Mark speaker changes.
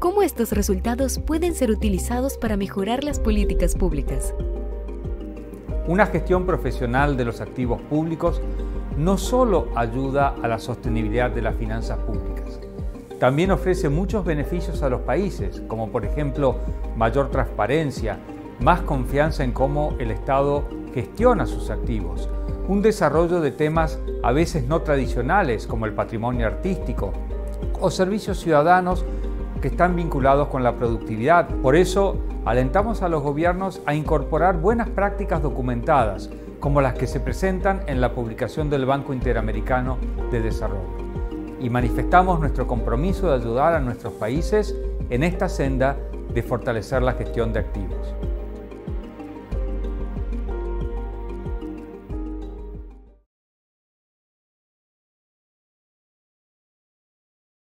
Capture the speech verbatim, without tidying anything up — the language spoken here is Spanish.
Speaker 1: cómo estos resultados pueden ser utilizados para mejorar las políticas públicas.
Speaker 2: Una gestión profesional de los activos públicos no solo ayuda a la sostenibilidad de las finanzas públicas, también ofrece muchos beneficios a los países, como por ejemplo mayor transparencia, más confianza en cómo el Estado gestiona sus activos, un desarrollo de temas a veces no tradicionales como el patrimonio artístico o servicios ciudadanos que están vinculados con la productividad. Por eso, alentamos a los gobiernos a incorporar buenas prácticas documentadas, como las que se presentan en la publicación del Banco Interamericano de Desarrollo. Y manifestamos nuestro compromiso de ayudar a nuestros países en esta senda de fortalecer la gestión de activos.